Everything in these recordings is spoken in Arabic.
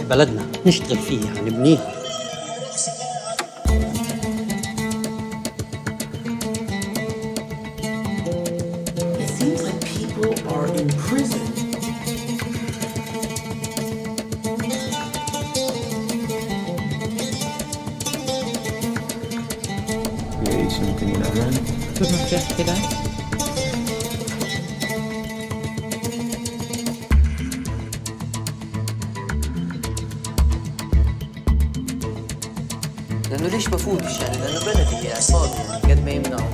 بلدنا نشتغل فيها نبنيها. It seems like people are in prison. يمكن الأمان. مفتاح كده. لأنه ليش بفوتش يعني؟ لأنه بلدي إعصابي يعني قد ما يمنعوا.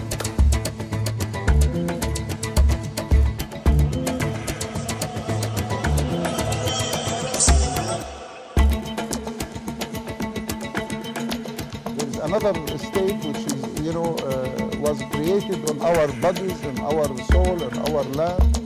There's another state which is, was created on our bodies, on our soul, on our land.